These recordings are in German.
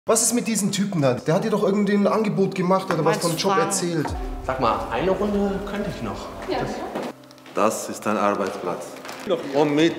Was ist mit diesem Typen da? Der hat dir doch irgendein Angebot gemacht oder was vom Job erzählt. Sag mal, eine Runde könnte ich noch. Ja. Das ist dein Arbeitsplatz. Komm mit.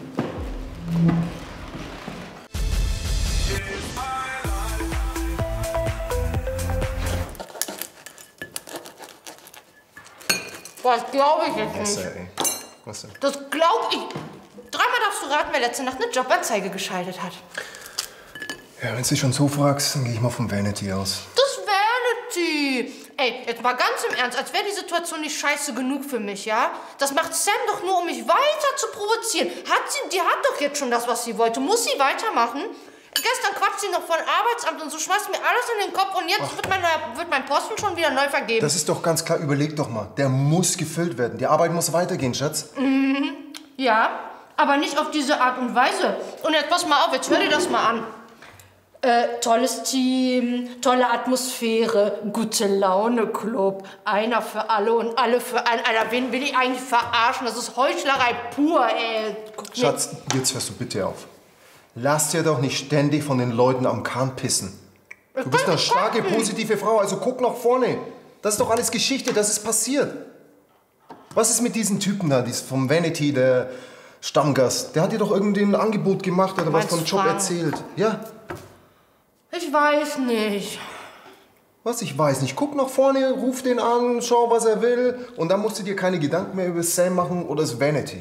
Boah, das glaube ich jetzt Was, nicht. ey? Was denn? Das glaube ich. Dreimal darfst du raten, wer letzte Nacht eine Jobanzeige geschaltet hat. Ja, wenn du dich schon so fragst, dann gehe ich mal vom Vanity aus. Das Vanity. Ey, jetzt mal ganz im Ernst, als wäre die Situation nicht scheiße genug für mich, ja? Das macht Sam doch nur, um mich weiter zu provozieren. Die hat doch jetzt schon das, was sie wollte. Muss sie weitermachen? Gestern quatscht sie noch von Arbeitsamt und so, schmeißt mir alles in den Kopf und jetzt wird mein Posten schon wieder neu vergeben. Das ist doch ganz klar, überleg doch mal. Der muss gefüllt werden. Die Arbeit muss weitergehen, Schatz. Ja, aber nicht auf diese Art und Weise. Und jetzt pass mal auf, jetzt hör dir das mal an. Tolles Team, tolle Atmosphäre, gute Laune Club, einer für alle und alle für einen. Alter, wen will ich eigentlich verarschen? Das ist Heuchlerei pur, ey. Schatz, jetzt hörst du bitte auf. Lass dir doch nicht ständig von den Leuten am Kahn pissen. Du bist eine starke, positive Frau, also guck nach vorne. Das ist doch alles Geschichte, das ist passiert. Was ist mit diesem Typen da, vom Vanity, der Stammgast? Der hat dir doch irgendein Angebot gemacht oder was vom Job erzählt. Ja? Ich weiß nicht. Was, ich weiß nicht. Guck nach vorne, ruf den an, schau, was er will. Und dann musst du dir keine Gedanken mehr über Sam machen oder das Vanity.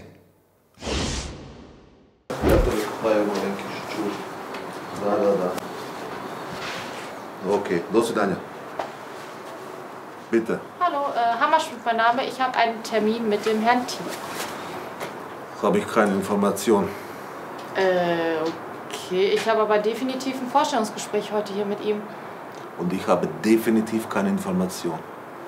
Okay, до свидания. Bitte. Hallo, Hammerschmidt mein Name. Ich habe einen Termin mit dem Herrn Thiel. Habe ich keine Information. Okay. Ich habe aber definitiv ein Vorstellungsgespräch heute hier mit ihm. Und ich habe definitiv keine Information.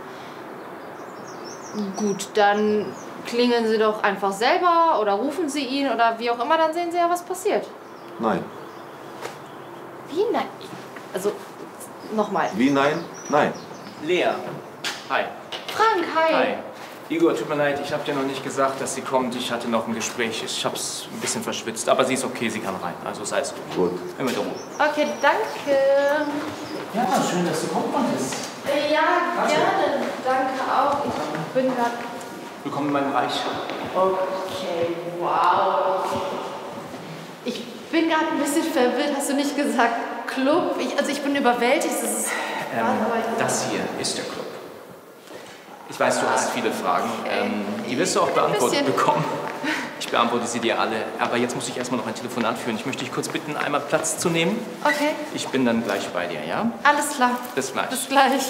Gut, dann klingeln Sie doch einfach selber oder rufen Sie ihn oder wie auch immer, dann sehen Sie ja, was passiert. Nein. Wie nein? Also, nochmal. Wie nein? Nein. Lea. Hi. Frank, hi. Hi. Igor, tut mir leid, ich habe dir noch nicht gesagt, dass sie kommt. Ich hatte noch ein Gespräch. Ich hab's ein bisschen verschwitzt. Aber sie ist okay, sie kann rein. Also sei es gut. Gut. Hör mit der Ruhe. Okay, danke. Ja, schön, dass du kommen konntest. Ja, gerne. Danke auch. Ich bin gerade... Willkommen in meinem Reich. Okay, wow. Ich bin gerade ein bisschen verwirrt. Hast du nicht gesagt Club? Ich bin überwältigt. Das ist Das hier ist der Club. Ich weiß, du hast viele Fragen. Die wirst du auch beantwortet bekommen. Ich beantworte sie dir alle. Aber jetzt muss ich erstmal noch ein Telefonat führen. Ich möchte dich kurz bitten, einmal Platz zu nehmen. Okay. Ich bin dann gleich bei dir, ja? Alles klar. Bis gleich. Bis gleich.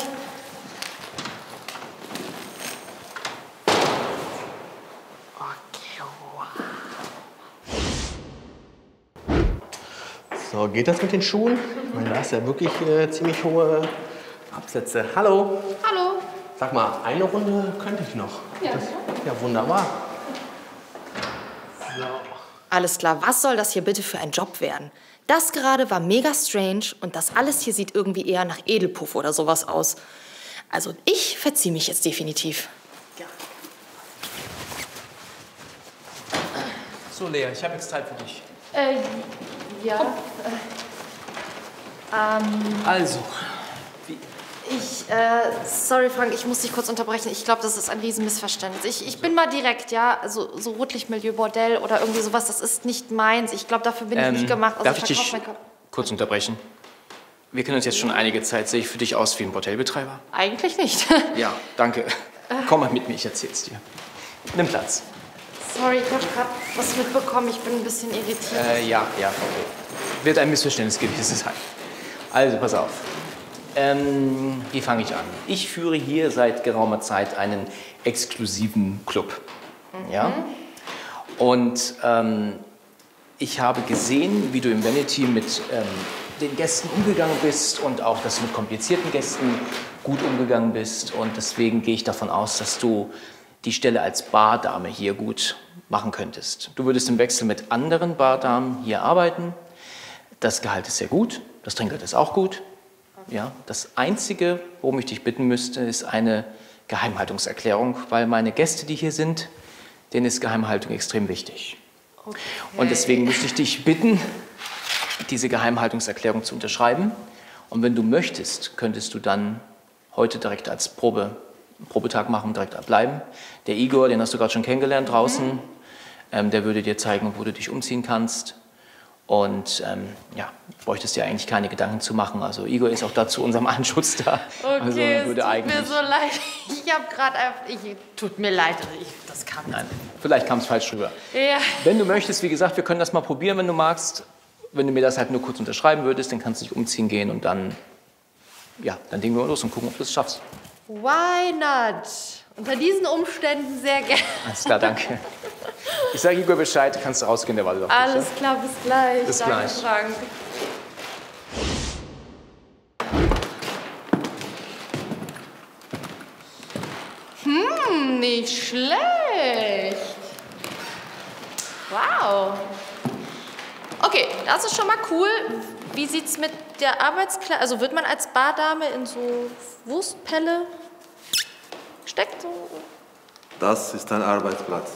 So, geht das mit den Schuhen? Ich meine, da hast ja wirklich ziemlich hohe Absätze. Hallo. Hallo. Sag mal, eine Runde könnte ich noch. Ja. Ja, wunderbar. Alles klar, was soll das hier bitte für ein Job werden? Das gerade war mega strange und das alles hier sieht irgendwie eher nach Edelpuff oder sowas aus. Also ich verziehe mich jetzt definitiv. So, Lea, ich habe jetzt Zeit für dich. Ja. Also, Sorry Frank, ich muss dich kurz unterbrechen. Ich glaube, das ist ein Riesenmissverständnis. Ich bin mal direkt, ja, also so Rotlichtmilieu, Bordell oder irgendwie sowas, das ist nicht meins. Ich glaube, dafür bin ich nicht gemacht. Also darf ich dich kurz unterbrechen? Wir kennen uns jetzt schon einige Zeit. Sehe ich für dich aus wie ein Bordellbetreiber? Eigentlich nicht. Ja, danke. Komm mal mit mir, ich erzähl's dir. Nimm Platz. Sorry, ich habe gerade was mitbekommen. Ich bin ein bisschen irritiert. Ja, okay. Wird ein Missverständnis gewesen sein. Also, pass auf. Wie fange ich an? Ich führe hier seit geraumer Zeit einen exklusiven Club. Ja? Und ich habe gesehen, wie du im Vanity mit den Gästen umgegangen bist und auch, dass du mit komplizierten Gästen gut umgegangen bist. Und deswegen gehe ich davon aus, dass du die Stelle als Bardame hier gut machen könntest. Du würdest im Wechsel mit anderen Bardamen hier arbeiten. Das Gehalt ist sehr gut, das Trinkgeld ist auch gut. Ja, das Einzige, worum ich dich bitten müsste, ist eine Geheimhaltungserklärung, weil meine Gäste, die hier sind, denen ist Geheimhaltung extrem wichtig. Okay. Und deswegen müsste ich dich bitten, diese Geheimhaltungserklärung zu unterschreiben. Und wenn du möchtest, könntest du dann heute direkt als Probetag machen, direkt bleiben. Der Igor, den hast du gerade schon kennengelernt draußen, der würde dir zeigen, wo du dich umziehen kannst. Und ja, bräuchtest dir eigentlich keine Gedanken zu machen. Also Igor ist auch da zu unserem Anschutz da. Okay, also, es tut eigentlich... mir so leid. Ich habe gerade einfach... Tut mir leid, das kam nicht. Nein, vielleicht kam es falsch rüber. Ja. Wenn du möchtest, wie gesagt, wir können das mal probieren, wenn du magst. Wenn du mir das halt nur kurz unterschreiben würdest, dann kannst du dich umziehen gehen und dann, ja, dann legen wir los und gucken, ob du es schaffst. Why not? Unter diesen Umständen sehr gerne. Alles klar, danke. Ich sage Igor Bescheid, kannst du rausgehen, der wartet auf dich. Alles klar, bis gleich. Bis Danke, gleich. Frank. Nicht schlecht. Wow. Okay, das ist schon mal cool. Wie sieht's mit der Arbeitskleidung? Also wird man als Bardame in so Wurstpelle gesteckt? So? Das ist ein Arbeitsplatz.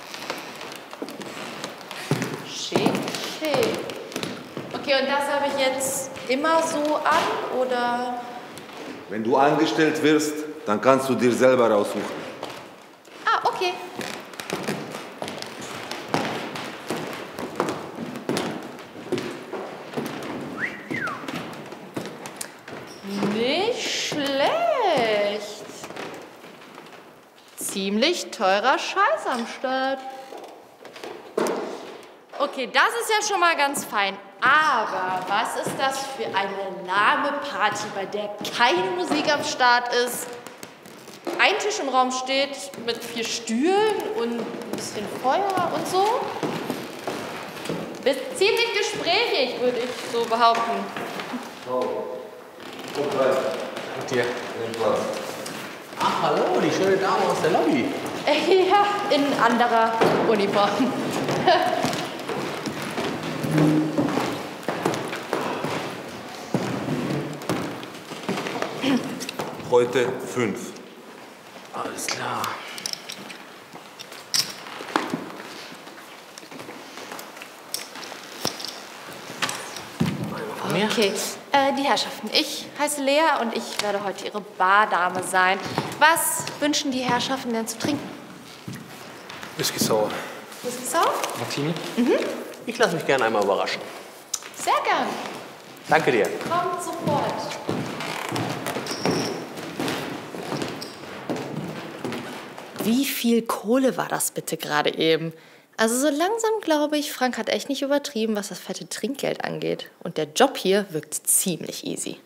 Schick, schick. Okay, und das habe ich jetzt immer so an, oder? Wenn du angestellt wirst, dann kannst du dir selber raussuchen. Ah, okay. Nicht schlecht. Ziemlich teurer Scheiß am Start. Okay, das ist ja schon mal ganz fein. Aber was ist das für eine lahme Party, bei der keine Musik am Start ist? Ein Tisch im Raum steht mit 4 Stühlen und ein bisschen Feuer und so. Bist ziemlich gesprächig, würde ich so behaupten. Dank dir. Ach, hallo, die schöne Dame aus der Lobby. Ja, in anderer Uniform. Heute 5. Alles klar. Okay, die Herrschaften. Ich heiße Lea und ich werde heute Ihre Bardame sein. Was wünschen die Herrschaften denn zu trinken? Whisky Sour. Whisky Sour? Martini? Ich lasse mich gerne einmal überraschen. Sehr gern. Danke dir. Kommt sofort. Wie viel Kohle war das bitte gerade eben? Also so langsam glaube ich, Frank hat echt nicht übertrieben, was das fette Trinkgeld angeht. Und der Job hier wirkt ziemlich easy.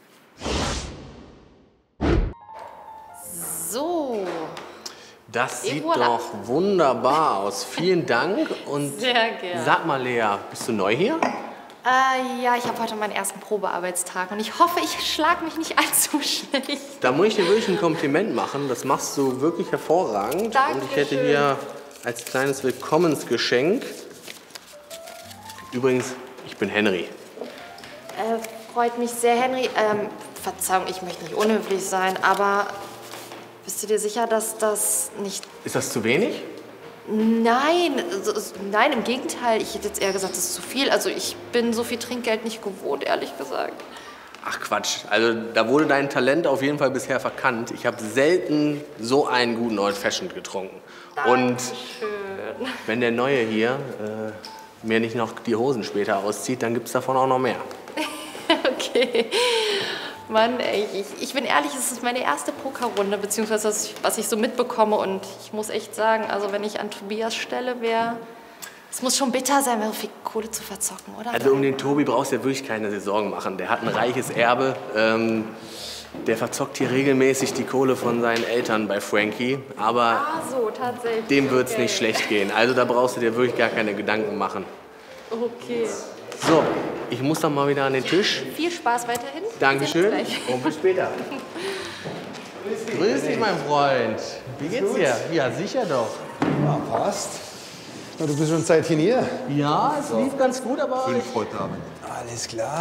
So. Das sieht voilà. doch wunderbar aus. Vielen Dank. Und Sehr gerne. sag mal, Lea, bist du neu hier? Ja, ich habe heute meinen ersten Probearbeitstag und ich hoffe, ich schlage mich nicht allzu schlecht. Da muss ich dir wirklich ein Kompliment machen. Das machst du wirklich hervorragend. Dankeschön. Und ich hätte hier als kleines Willkommensgeschenk. Übrigens, ich bin Henry. Freut mich sehr, Henry. Verzeihung, ich möchte nicht unhöflich sein, aber bist du dir sicher, dass das nicht... Ist das zu wenig? Nein, nein, im Gegenteil. Ich hätte jetzt eher gesagt, das ist zu viel. Also ich bin so viel Trinkgeld nicht gewohnt, ehrlich gesagt. Ach Quatsch, also da wurde dein Talent auf jeden Fall bisher verkannt. Ich habe selten so einen guten Old Fashioned getrunken. Und Schön. wenn der Neue hier mir nicht noch die Hosen später auszieht, dann gibt's davon auch noch mehr. Okay. Mann, ey, ich bin ehrlich, es ist meine erste Pokerrunde, beziehungsweise was ich so mitbekomme. Und ich muss echt sagen, also wenn ich an Tobias Stelle wäre, es muss schon bitter sein, so viel Kohle zu verzocken, oder? Also um den Tobi brauchst du ja wirklich keine Sorgen machen. Der hat ein reiches Erbe. Der verzockt hier regelmäßig die Kohle von seinen Eltern bei Frankie. Aber So, tatsächlich. dem wird's nicht schlecht gehen. Also da brauchst du dir wirklich gar keine Gedanken machen. Okay. So, ich muss dann mal wieder an den Tisch. Viel Spaß weiterhin. Dankeschön Wir sehen uns gleich. und bis später. Grüß dich, mein Freund. Wie geht's dir? Ja, sicher doch. Ja, passt. Na, du bist schon ein Zeitchen hier. Ja, es lief ganz gut, aber Heute Abend. Alles klar.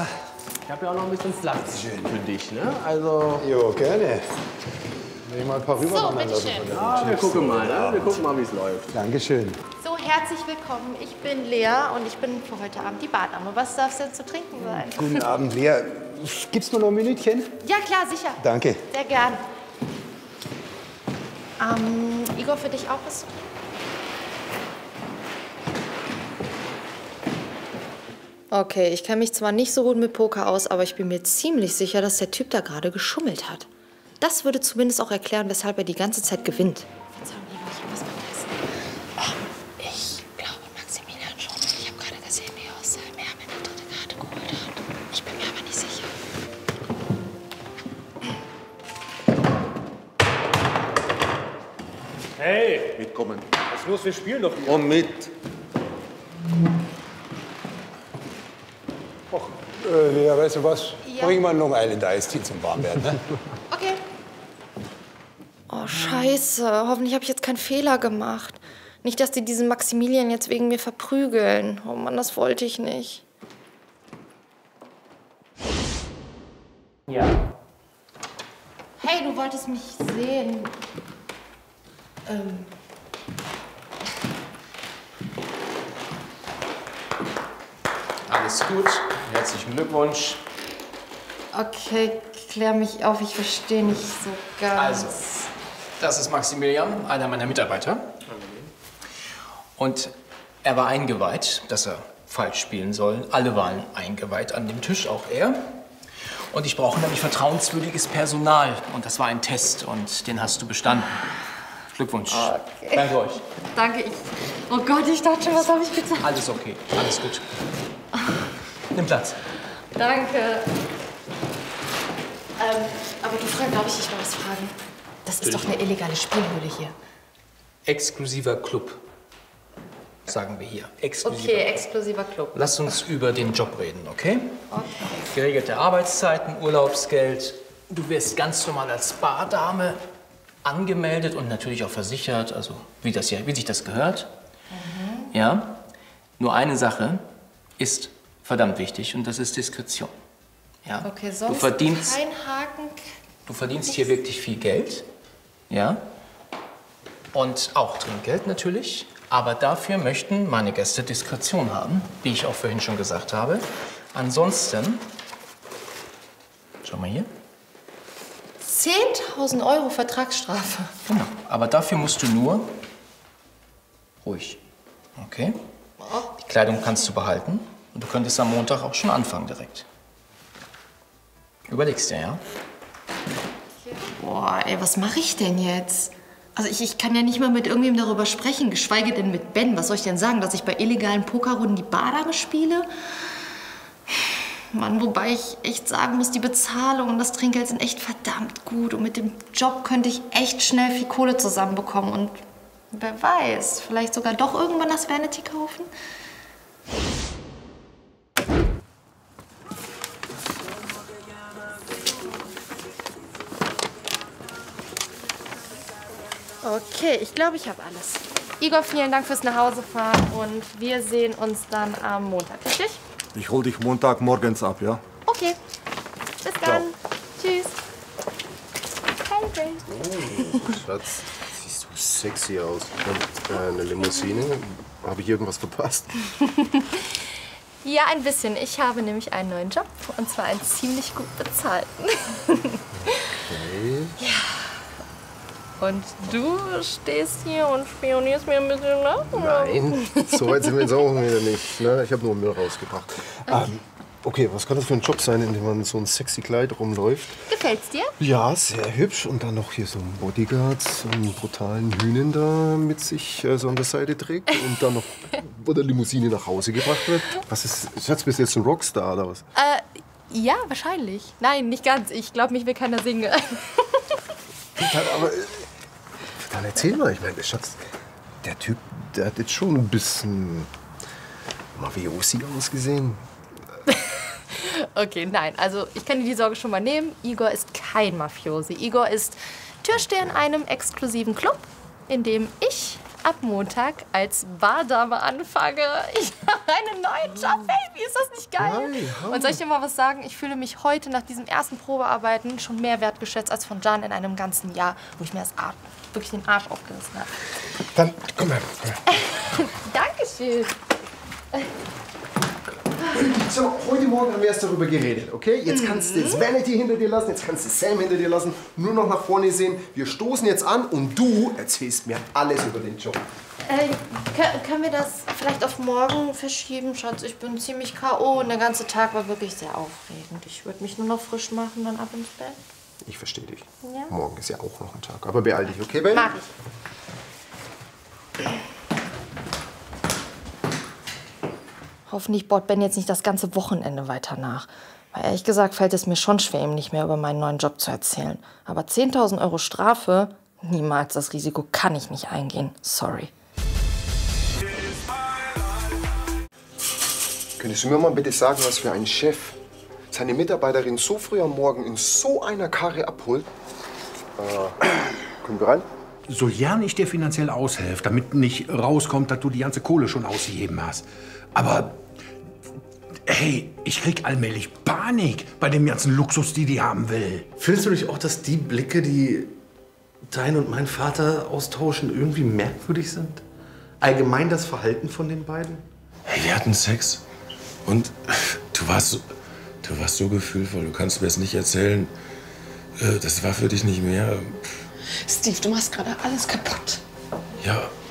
Ich habe ja auch noch ein bisschen Platz für dich, ne? Also... Jo, gerne. Wenn ich mal ein paar rüberwandern lassen. Ja, wir gucken mal, ne? Wir gucken mal, wie es läuft. Dankeschön. So, herzlich willkommen. Ich bin Lea und ich bin für heute Abend die Bartdame. Was darf es denn zu trinken sein? Guten Abend, Lea. Gibt's mir noch ein Minütchen? Ja, klar, sicher. Danke. Sehr gern. Igor, für dich auch was? Okay, ich kenne mich zwar nicht so gut mit Poker aus, aber ich bin mir ziemlich sicher, dass der Typ da gerade geschummelt hat. Das würde zumindest auch erklären, weshalb er die ganze Zeit gewinnt. Verzeihung, Igor, ich habe was vergessen. Ich glaube Maximilian schon. Ich habe gerade gesehen, wie er aus seinem Ärmel eine dritte Karte geholt hat. Ich bin mir aber nicht sicher. Hey, Mitkommen. was ist los? Wir spielen doch hier. Komm mit. Lea, weißt du was? Ja. Bring mal Long Island Eistee zum Warmwerden, ne? Okay. Oh, scheiße. Hoffentlich habe ich jetzt keinen Fehler gemacht. Nicht, dass die diesen Maximilian jetzt wegen mir verprügeln. Oh Mann, das wollte ich nicht. Ja. Hey, du wolltest mich sehen. Alles gut. Herzlichen Glückwunsch. Okay, klär mich auf. Ich verstehe nicht so ganz. Also, das ist Maximilian, einer meiner Mitarbeiter. Und er war eingeweiht, dass er falsch spielen soll. Alle waren eingeweiht an dem Tisch, auch er. Und ich brauche nämlich vertrauenswürdiges Personal. Und das war ein Test und den hast du bestanden. Glückwunsch. Okay. Danke euch. Danke, oh Gott, ich dachte schon, was habe ich getan? Alles okay, alles gut. Nimm Platz. Danke. Aber du, Frank, darf ich dich mal was fragen? Das ist doch eine illegale Spielhöhle hier. Exklusiver Club, sagen wir hier. Exklusiver Okay, Club. exklusiver Club. Lass uns über den Job reden, okay? Okay. Geregelte Arbeitszeiten, Urlaubsgeld. Du wirst ganz normal als Bardame angemeldet und natürlich auch versichert, also wie sich das gehört. Ja? Nur eine Sache ist verdammt wichtig und das ist Diskretion. Ja? Okay, sonst du verdienst, kein Haken. Du verdienst hier wirklich viel Geld, ja? Und auch Trinkgeld natürlich. Aber dafür möchten meine Gäste Diskretion haben, wie ich auch vorhin schon gesagt habe. Ansonsten, schau mal hier. 10.000 Euro Vertragsstrafe. Genau. Aber dafür musst du nur ruhig. Okay? Die Kleidung kannst du behalten. Und du könntest am Montag auch schon anfangen direkt. Überlegst dir, ja? Boah, ey, was mache ich denn jetzt? Also ich kann ja nicht mal mit irgendwem darüber sprechen, geschweige denn mit Ben. Was soll ich denn sagen, dass ich bei illegalen Pokerrunden die Bardame spiele? Mann, wobei ich echt sagen muss, die Bezahlung und das Trinkgeld sind echt verdammt gut. Und mit dem Job könnte ich echt schnell viel Kohle zusammenbekommen. Und wer weiß, vielleicht sogar doch irgendwann das Vanity kaufen? Okay, ich glaube, ich habe alles. Igor, vielen Dank fürs Nachhausefahren und wir sehen uns dann am Montag, richtig? Ich hol dich Montagmorgens ab, ja? Okay. Bis dann. Tschüss. Hi, Ray. Oh, Schatz, siehst du sexy aus. Und eine Limousine? Habe ich irgendwas verpasst? Ja, ein bisschen. Ich habe nämlich einen neuen Job und zwar einen ziemlich gut bezahlten. Okay. Ja. Und du stehst hier und spionierst mir ein bisschen nach? oder? Nein, so weit sind wir jetzt auch wieder nicht. Ne? Ich habe nur Müll rausgebracht. Okay, was kann das für ein Job sein, in dem man so ein sexy Kleid rumläuft? Gefällt's dir? Ja, sehr hübsch. Und dann noch hier so ein Bodyguard, so einen brutalen Hühnen da mit sich so an der Seite trägt. Und dann noch von der Limousine nach Hause gebracht wird. Was ist, Schatz, bist du jetzt ein Rockstar oder was? Ja, wahrscheinlich. Nein, nicht ganz. Ich glaube, mich will keiner singen. Aber dann erzähl mal, ich meine, Schatz, der Typ, der hat jetzt schon ein bisschen Mafiosi ausgesehen. Okay, nein. Also, ich kann dir die Sorge schon mal nehmen. Igor ist kein Mafiosi. Igor ist Türsteher in einem exklusiven Club, in dem ich ab Montag als Bardame anfange. Ich habe einen neuen Job, Baby. Ist das nicht geil? Und soll ich dir mal was sagen? Ich fühle mich heute nach diesem ersten Probearbeiten schon mehr wertgeschätzt als von Jan in einem ganzen Jahr, wo ich mir das wirklich den Arsch aufgerissen habe. Dann, komm her. Dankeschön. So, heute Morgen haben wir erst darüber geredet, okay? Jetzt kannst du das Vanity hinter dir lassen, jetzt kannst du Sam hinter dir lassen, nur noch nach vorne sehen. Wir stoßen jetzt an und du erzählst mir alles über den Job. Können wir das vielleicht auf morgen verschieben, Schatz? Ich bin ziemlich K.O. und der ganze Tag war wirklich sehr aufregend. Ich würde mich nur noch frisch machen, dann ab ins Bett. Ich verstehe dich. Ja? Morgen ist ja auch noch ein Tag. Aber beeil dich, okay, Baby? Mach ich. Hoffentlich bohrt Ben jetzt nicht das ganze Wochenende weiter nach. Weil ehrlich gesagt fällt es mir schon schwer, ihm nicht mehr über meinen neuen Job zu erzählen. Aber 10.000 Euro Strafe? Niemals, das Risiko kann ich nicht eingehen. Sorry. Könntest du mir mal bitte sagen, was für ein Chef seine Mitarbeiterin so früh am Morgen in so einer Karre abholt? Kommen wir rein? So gern ich dir finanziell aushelfe, damit nicht rauskommt, dass du die ganze Kohle schon ausgegeben hast. Aber, hey, ich krieg allmählich Panik bei dem ganzen Luxus, die haben will. Findest du nicht auch, dass die Blicke, die dein und mein Vater austauschen, irgendwie merkwürdig sind? Allgemein das Verhalten von den beiden? Hey, wir hatten Sex und du warst so gefühlvoll. Du kannst mir es nicht erzählen. Das war für dich nicht mehr. Steve, du machst gerade alles kaputt. Ja,